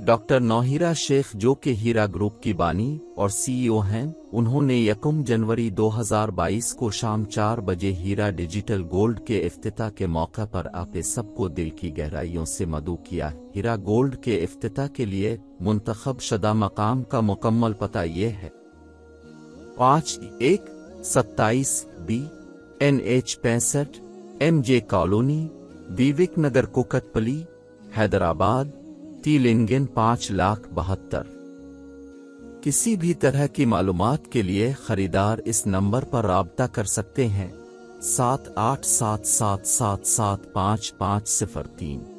Doctor नौहीरा Sheikh, जो कि हीरा group की बानी और सीईओ हैं, उन्होंने 1 जनवरी 2022 को शाम 4 बजे हीरा डिजिटल गोल्ड के इफ्तिताह के मौके पर आप सबको दिल की गहराइयों से मदऊ किया। हीरा गोल्ड के इफ्तिताह के लिए मुंतखब शुदा मकाम का मुकम्मल पता ये है: 5127B NH 65 MJ colony, Vivek Nagar, Kukatpally, Hyderabad, Telangana 5,72,000। किसी भी तरह की मालूमात के लिए खरीदार इस नंबर पर राब्ता कर सकते हैं 7877775503।